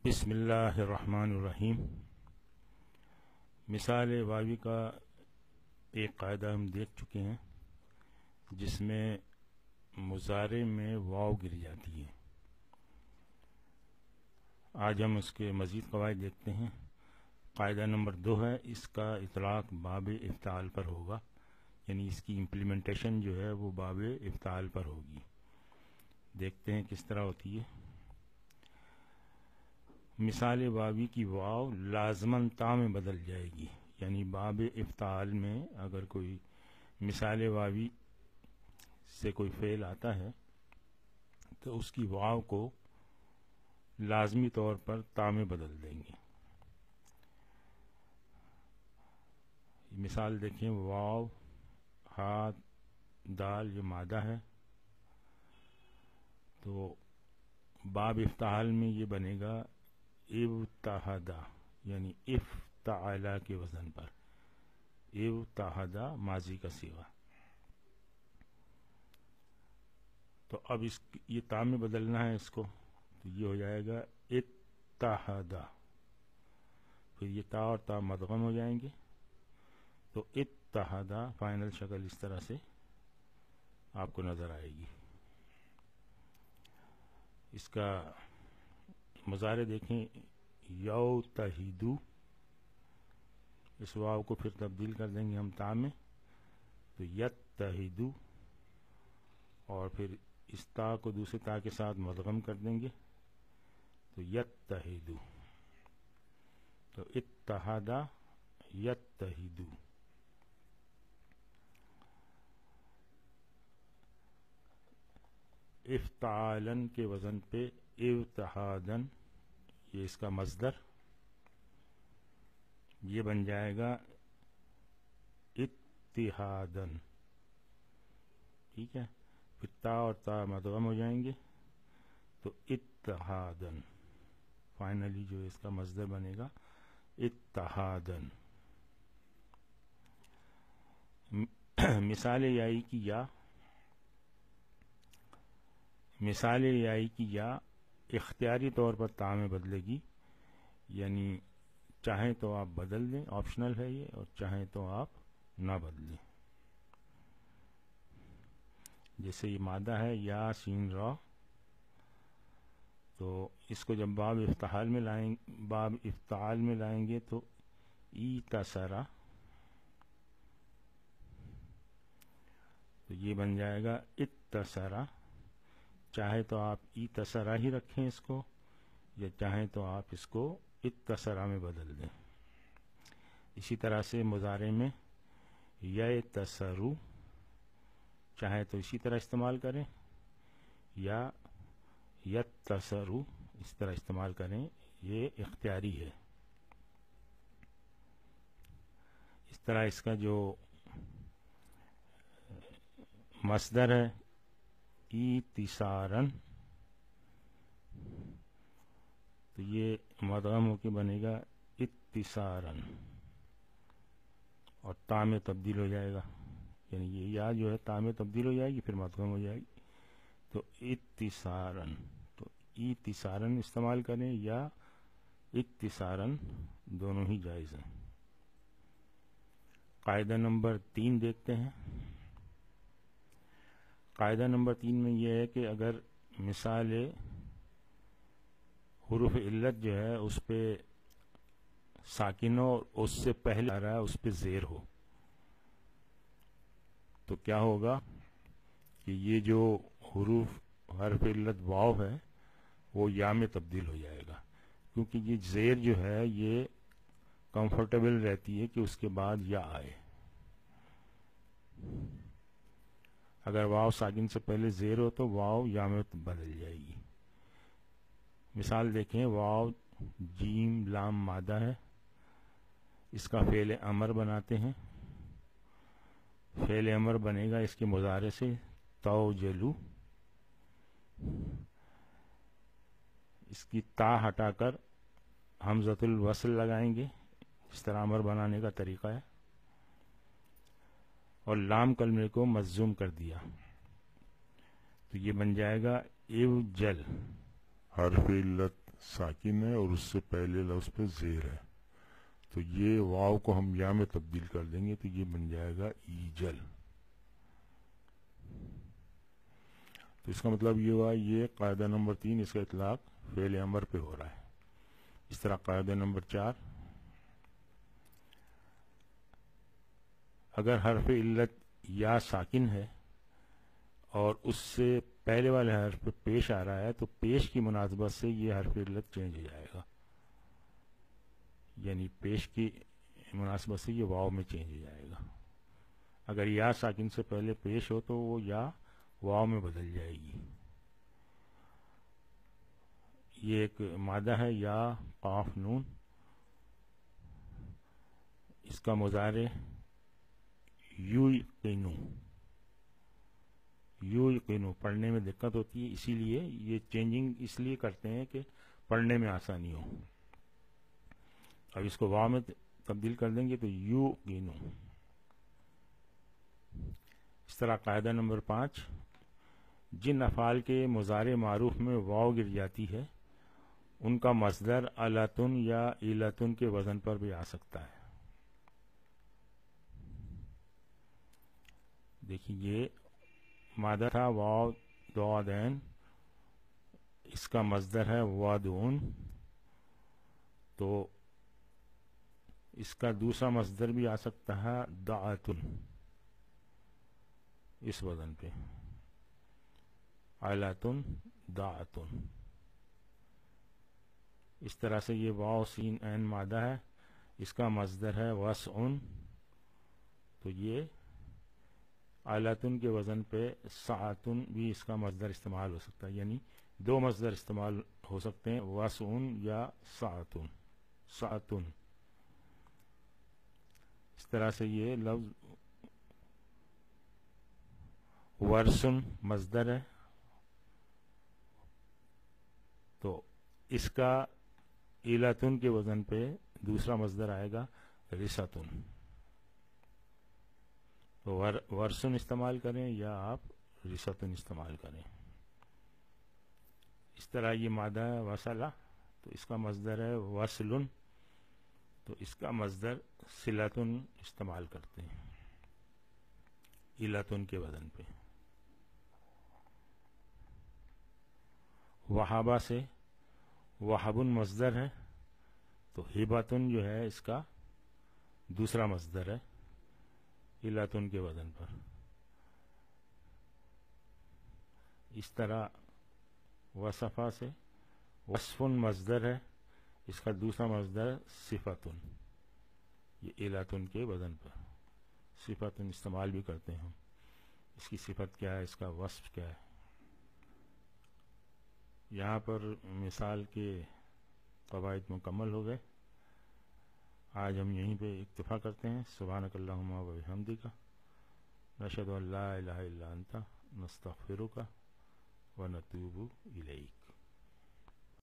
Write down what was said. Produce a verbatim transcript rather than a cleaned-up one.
بسم اللہ الرحمن الرحیم۔ مثال واوی کا ایک قاعدہ ہم دیکھ چکے ہیں جس میں مضارع میں واو گر جاتی ہے۔ آج ہم اس کے مزید قواعد دیکھتے ہیں۔ قاعدہ نمبر دو ہے، اس کا اطلاق باب افتعال پر ہوگا، یعنی اس کی امپلیمنٹیشن جو ہے وہ باب افتعال پر ہوگی۔ دیکھتے ہیں کس طرح ہوتی ہے۔ مثال واوی کی واو لازماً تا میں بدل جائے گی، یعنی باب افتعال میں اگر کوئی مثال واوی سے کوئی فعل آتا ہے تو اس کی واو کو لازمی طور پر تا میں بدل دیں گے۔ مثال دیکھیں، واو ہا دال یہ مادہ ہے، تو باب افتعال میں یہ بنے گا ابتحدا، یعنی افتعلا کے وزن پر، ابتحدا ماضی کا صیغہ۔ تو اب اس یہ تا میں بدلنا ہے اس کو، تو یہ ہو جائے گا اتحدا، پھر یہ تا اور تا مدغم ہو جائیں گے، تو اتحدا فائنل شکل اس طرح سے آپ کو نظر آئے گی۔ اس کا مضارع دیکھیں، یوتہدو، اس واو کو پھر تبدیل کر دیں گے ہم تا میں، تو یتہدو، اور پھر اس تا کو دوسرے تا کے ساتھ مدغم کر دیں گے تو یتہدو، تو اتحدا یتہدو۔ افتعالن کے وزن پہ ابتحادن، یہ اس کا مصدر، یہ بن جائے گا اتحادن، ٹھیک ہے، پھر تا اور تا مدغم ہو جائیں گے تو اتحادن، فائنلی جو اس کا مصدر بنے گا اتحادن۔ مثال یائی کی یا، مثال یائی کی یا اختیاری طور پر تا میں بدلے گی، یعنی چاہیں تو آپ بدل دیں، آپشنل ہے یہ، اور چاہیں تو آپ نہ بدلیں۔ جیسے یہ مادہ ہے یا سین را، تو اس کو جب باب افتعال میں لائیں باب افتعال میں لائیں گے تو ای تسرا، تو یہ بن جائے گا اتسرا۔ چاہے تو آپ ای تسرا ہی رکھیں اس کو، یا چاہیں تو آپ اس کو اتسرا میں بدل دیں۔ اسی طرح سے مضارع میں یتسرو، چاہے تو اسی طرح استعمال کریں، یا یتسرو اس طرح استعمال کریں، یہ اختیاری ہے۔ اس طرح اس کا جو مصدر ہے ایتسارن، تو یہ مدغم ہو کے بنے گا اتسارن، اور تا میں تبدیل ہو جائے گا، یعنی یہ یا جو ہے تا میں تبدیل ہو جائے گی پھر مدغم ہو جائے گی، تو اتسارن، تو ایتسارن استعمال کریں یا اتسارن، دونوں ہی جائز ہیں۔ قاعدہ نمبر تین دیکھتے ہیں۔ قاعدہ نمبر تین میں یہ ہے کہ اگر مثال حروف علت جو ہے اس پہ ساکن ہو اور اس سے پہلے آ رہا ہے اس پہ زیر ہو، تو کیا ہوگا کہ یہ جو حروف حرف علت واو ہے وہ یا میں تبدیل ہو جائے گا، کیونکہ یہ زیر جو ہے یہ کمفرٹیبل رہتی ہے کہ اس کے بعد یا آئے۔ اگر واو ساکن سے پہلے زیر ہو تو واو یا میں بدل جائے گی۔ مثال دیکھیں، واو جیم لام مادہ ہے، اس کا فعل امر بناتے ہیں۔ فعل امر بنے گا اس کے مضارع سے توجلو، اس کی تا ہٹا کر حمزۃ الوصل لگائیں گے، اس طرح امر بنانے کا طریقہ ہے، اور لام کلمے کو مجزوم کر دیا، تو یہ بن جائے گا اوجل، حرف علت ساکن ہے اور اس سے پہلے لفظ پہ زیر ہے، تو یہ واو کو ہم یا میں تبدیل کر دیں گے تو یہ بن جائے گا ایجل. تو اس کا مطلب یہ ہوا یہ قاعدہ نمبر تین، اس کا اطلاق فعل امر پہ ہو رہا ہے. اس طرح قاعدہ نمبر چار، اگر حرف علت یا ساکن ہے اور اس سے پہلے والے حرف پہ پیش آ رہا ہے تو پیش کی مناسبت سے یہ حرف علت چینج ہو جائے گا، یعنی پیش کی مناسبت سے یہ واو میں چینج ہو جائے گا. اگر یا ساکن سے پہلے پیش ہو تو وہ یا واو میں بدل جائے گی. یہ ایک مادہ ہے یا قاف نون، اس کا مضارع یوقنو. یوقنو پڑھنے میں دقت ہوتی ہے، اسی لیے یہ چینجنگ اس لیے کرتے ہیں کہ پڑھنے میں آسانی ہو. اب اس کو واو میں تبدیل کر دیں گے تو یوقنو. اس طرح قاعدہ نمبر پانچ، جن افعال کے مضارع معروف میں واو گر جاتی ہے ان کا مصدر علتن یا علتن کے وزن پر بھی آ سکتا ہے. دیکھیے یہ مادہ تھا واو دعدین، اس کا مصدر ہے وادون، تو اس کا دوسرا مصدر بھی آ سکتا ہے دعاتن اس وزن پہ، علتن دعاتن. اس طرح سے یہ واو سین عین مادہ ہے، اس کا مصدر ہے وسعن، تو یہ علتن کے وزن پہ ساعتن بھی اس کا مصدر استعمال ہو سکتا ہے، یعنی دو مصدر استعمال ہو سکتے ہیں، وسعن یا ساعتن ساعتن. اس طرح سے یہ لفظ ورسن مصدر ہے، تو اس کا علتن کے وزن پہ دوسرا مصدر آئے گا رستن. تو ورسن استعمال کریں یا آپ رستن استعمال کریں. اس طرح یہ مادہ ہے وصلہ، تو اس کا مصدر ہے وصلن، تو اس کا مصدر صلتن استعمال کرتے ہیں علتن کے وزن پہ. وہابہ سے وہابن مصدر ہے، تو ہبتن جو ہے اس کا دوسرا مصدر ہے علتن کے وزن پر. اس طرح وصفہ سے وصفن مصدر ہے، اس کا دوسرا مصدر صفتن، یہ علتن کے وزن پر. صفتن استعمال بھی کرتے ہیں ہم، اس کی صفت کیا ہے، اس کا وصف کیا ہے. یہاں پر مثال کے قواعد مکمل ہو گئے. آج ہم یہیں پہ اکتفا کرتے ہیں. سبحانک اللہم و بحمدک، نشہد ان لا الہ الا انت، نستغفرک و نتوب الیک.